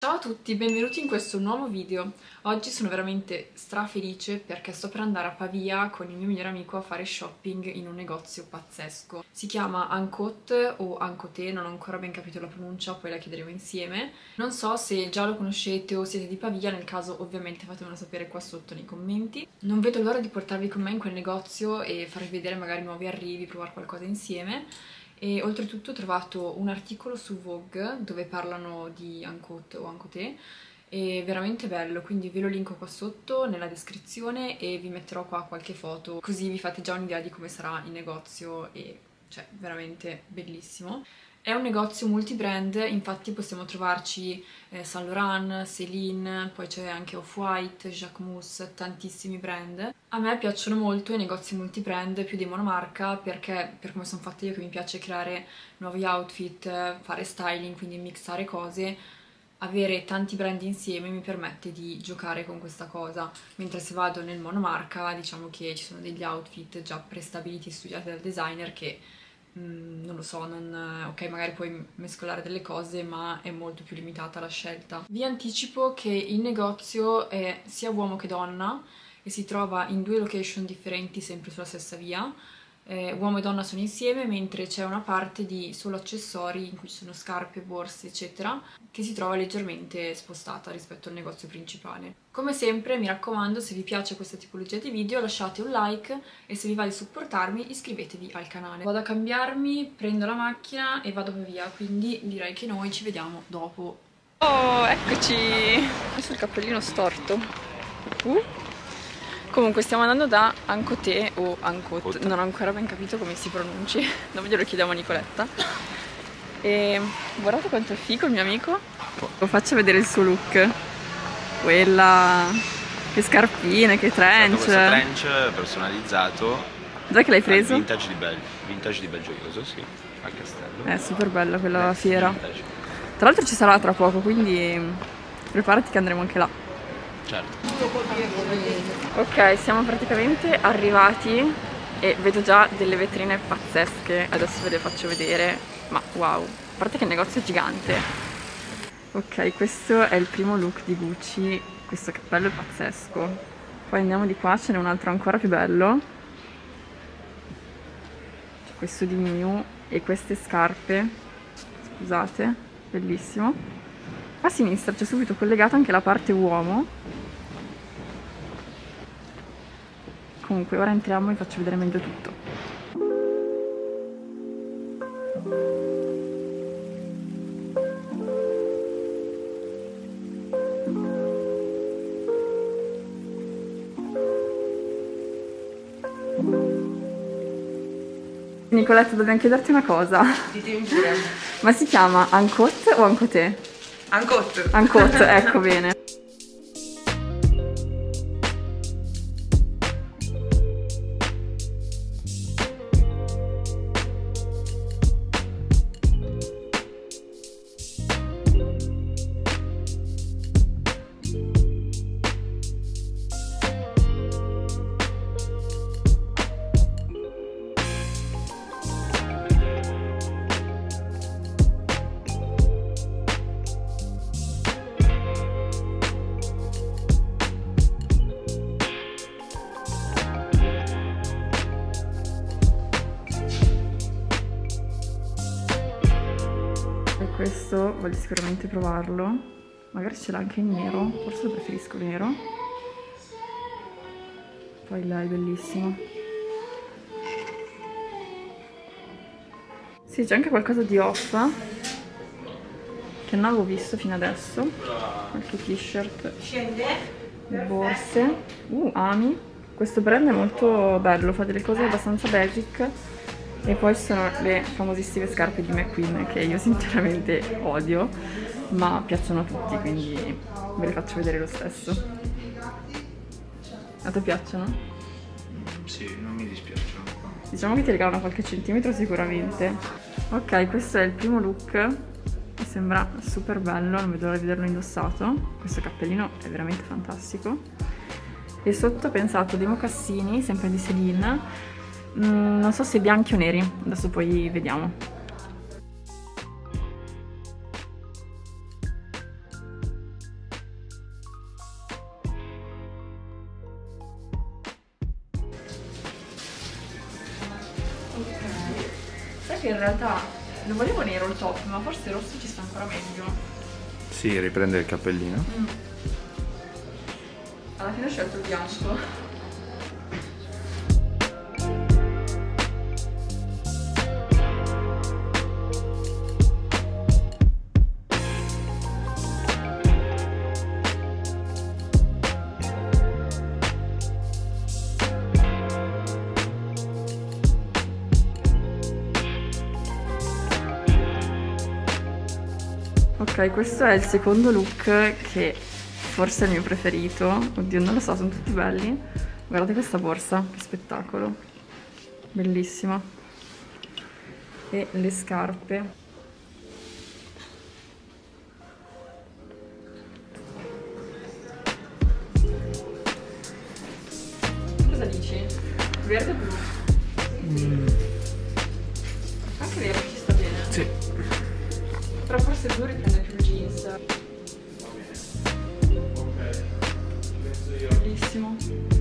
Ciao a tutti, benvenuti in questo nuovo video. Oggi sono veramente strafelice perché sto per andare a Pavia con il mio migliore amico a fare shopping in un negozio pazzesco. Si chiama Ancot o Ancoté, non ho ancora ben capito la pronuncia, poi la chiederemo insieme. Non so se già lo conoscete o siete di Pavia, nel caso ovviamente fatemelo sapere qua sotto nei commenti. Non vedo l'ora di portarvi con me in quel negozio e farvi vedere magari nuovi arrivi, provare qualcosa insieme. E oltretutto ho trovato un articolo su Vogue dove parlano di Ancot o Ancoté, è veramente bello, quindi ve lo linko qua sotto nella descrizione e vi metterò qua qualche foto, così vi fate già un'idea di come sarà il negozio e cioè veramente bellissimo. È un negozio multibrand, infatti possiamo trovarci Saint Laurent, Celine, poi c'è anche Off-White, Jacquemus, tantissimi brand. A me piacciono molto i negozi multibrand più di monomarca perché, per come sono fatta io, che mi piace creare nuovi outfit, fare styling, quindi mixare cose, avere tanti brand insieme mi permette di giocare con questa cosa, mentre se vado nel monomarca diciamo che ci sono degli outfit già prestabiliti e studiati dal designer che non lo so, ok, magari puoi mescolare delle cose, ma è molto più limitata la scelta. Vi anticipo che il negozio è sia uomo che donna e si trova in due location differenti, sempre sulla stessa via. Uomo e donna sono insieme, mentre c'è una parte di solo accessori in cui ci sono scarpe, borse, eccetera, che si trova leggermente spostata rispetto al negozio principale. Come sempre, mi raccomando, se vi piace questa tipologia di video lasciate un like e se vi va di supportarmi iscrivetevi al canale. Vado a cambiarmi, prendo la macchina e vado via, quindi direi che noi ci vediamo dopo. Oh, eccoci! Ho messo il cappellino storto. Comunque stiamo andando da Ancoté o Ancot, non ho ancora ben capito come si pronunci, dopo glielo chiediamo a Nicoletta. E guardate quanto è figo il mio amico. Lo faccio vedere il suo look. Quella... che scarpine, che trench. Questo trench personalizzato. Dov'è che l'hai preso? Vintage di Belgioioso, sì, al castello. È super bella quella fiera. Vintage. Tra l'altro ci sarà tra poco, quindi preparati che andremo anche là. Certo. Ok, siamo praticamente arrivati e vedo già delle vetrine pazzesche, adesso ve le faccio vedere, ma wow, a parte che il negozio è gigante. Ok, questo è il primo look di Gucci, questo cappello è pazzesco. Poi andiamo di qua, ce n'è un altro ancora più bello. C'è questo di Miu e queste scarpe, scusate, bellissimo. A sinistra c'è subito collegata anche la parte uomo. Comunque ora entriamo e vi faccio vedere meglio tutto. Nicoletta, dobbiamo chiederti una cosa. Ditemi pure. Ma si chiama Ancot o Ancoté? Ancot. Ancot, ecco, bene. Questo voglio sicuramente provarlo, magari ce l'ha anche in nero, forse lo preferisco nero. Poi là è bellissimo. Sì, c'è anche qualcosa di off che non avevo visto fino adesso, qualche t-shirt, borse. Ami, questo brand è molto bello, fa delle cose abbastanza basic. E poi ci sono le famosissime scarpe di McQueen che io sinceramente odio, ma piacciono a tutti, quindi ve le faccio vedere lo stesso. A te piacciono? Sì, non mi dispiacciono. Diciamo che ti regalano qualche centimetro sicuramente. Ok, questo è il primo look, mi sembra super bello, non vedo l'ora di vederlo indossato. Questo cappellino è veramente fantastico. E sotto ho pensato dei mocassini, sempre di Celine. Non so se bianchi o neri, adesso poi vediamo. che in realtà non volevo nero il top, ma forse rosso ci sta ancora meglio. Sì, riprende il cappellino. Alla fine ho scelto il bianco. Ok, questo è il secondo look che forse è il mio preferito. Oddio, non lo so, sono tutti belli. Guardate questa borsa, che spettacolo. Bellissima. E le scarpe. Cosa dici? Verde o blu? Anche verde ci sta bene. Sì. Però forse il blu riprende più il jeans. Bellissimo.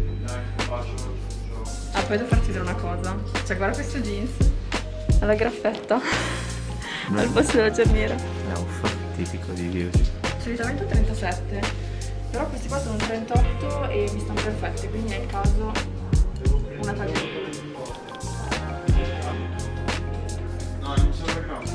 Ah, poi devo farti vedere una cosa. Cioè, guarda questo jeans. Ha la graffetta. Al posto della cerniera. Lauf, tipico di beauty. Solitamente ho 37. Però questi qua sono 38 e mi stanno perfetti. Quindi è il caso una taglia di più. No, non sono grossi.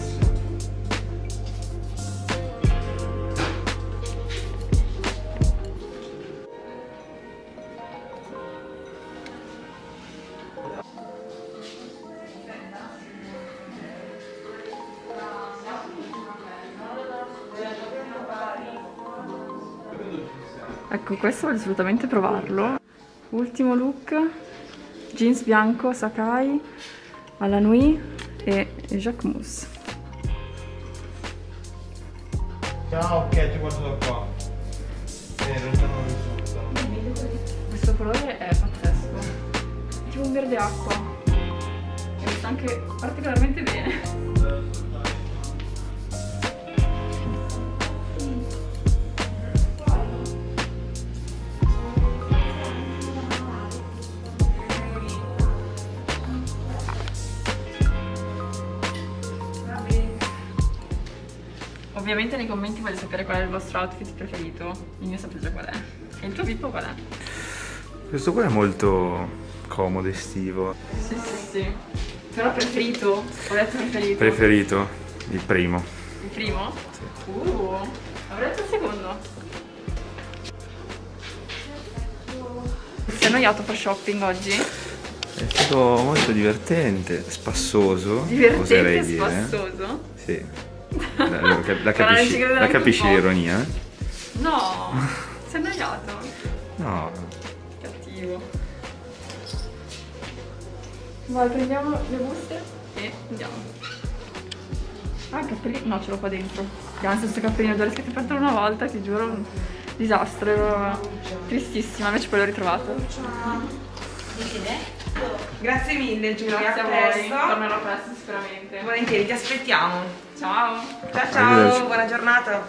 Ecco, questo voglio assolutamente provarlo. Ultimo look, jeans bianco, Sakai, alla Nuit e Jacquemus. Ah, ok, ti guardo da qua. In realtà non risulta. Questo colore è pazzesco, è tipo un verde acqua e mi sta anche particolarmente bene. Ovviamente nei commenti voglio sapere qual è il vostro outfit preferito. Il mio sapete già qual è. E il tuo Pippo qual è? Questo qua è molto comodo, estivo. Sì, sì, sì. Però preferito? Ho detto preferito. Preferito, il primo. Il primo? Sì. Avrei detto il secondo. Ti è annoiato a fare shopping oggi? È stato molto divertente, spassoso, Divertente oserei e dire. spassoso? Sì. Non ci credo neanche capisci un po'. l'ironia? No, sei annoiato. No. Cattivo. Vai, prendiamo le buste e andiamo. Ah, il cappellino? No, ce l'ho qua dentro. Anzi, questo cappellino già rischiato di perdere una volta, ti giuro, un disastro, ero tristissima, invece poi l'ho ritrovato. Grazie mille Giulia, Grazie a voi, presto. tornerò presto sicuramente. Volentieri, ti aspettiamo. Ciao! Ciao ciao, Arrivederci. buona giornata.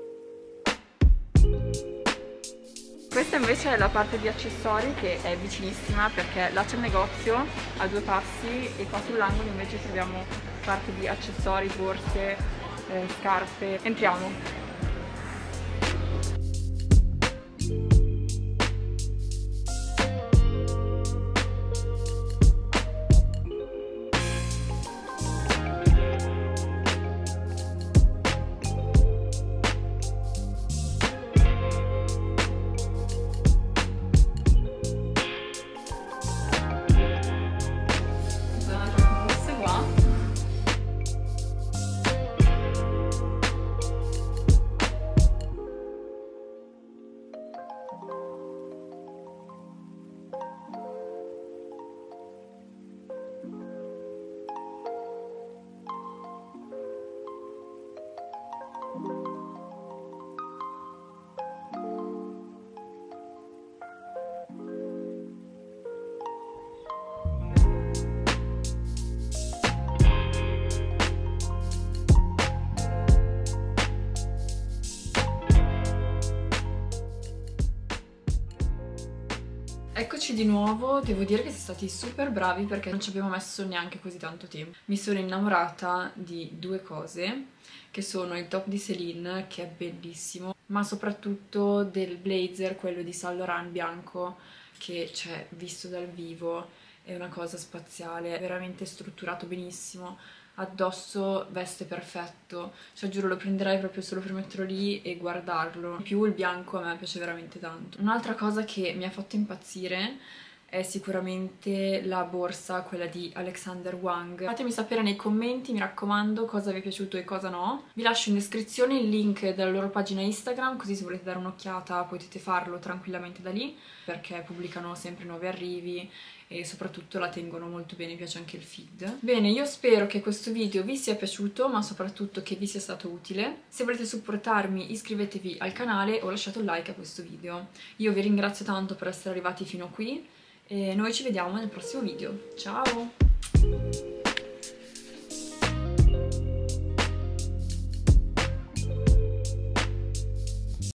Questa invece è la parte di accessori che è vicinissima perché là c'è il negozio a 2 passi e qua sull'angolo invece troviamo parte di accessori, borse, scarpe. Entriamo! Eccoci di nuovo, devo dire che siete stati super bravi perché non ci abbiamo messo neanche così tanto tempo. Mi sono innamorata di due cose, che sono il top di Celine, che è bellissimo, ma soprattutto del blazer, quello di Saint Laurent bianco, che cioè, visto dal vivo è una cosa spaziale, è veramente strutturato benissimo. Addosso veste perfetto, cioè giuro lo prenderei proprio solo per metterlo lì e guardarlo. In più il bianco a me piace veramente tanto. Un'altra cosa che mi ha fatto impazzire è sicuramente la borsa, quella di Alexander Wang. Fatemi sapere nei commenti, mi raccomando, cosa vi è piaciuto e cosa no. Vi lascio in descrizione il link della loro pagina Instagram, così se volete dare un'occhiata potete farlo tranquillamente da lì, perché pubblicano sempre nuovi arrivi e soprattutto la tengono molto bene, piace anche il feed. Bene, io spero che questo video vi sia piaciuto, ma soprattutto che vi sia stato utile. Se volete supportarmi iscrivetevi al canale o lasciate un like a questo video. Io vi ringrazio tanto per essere arrivati fino qui e noi ci vediamo nel prossimo video. Ciao!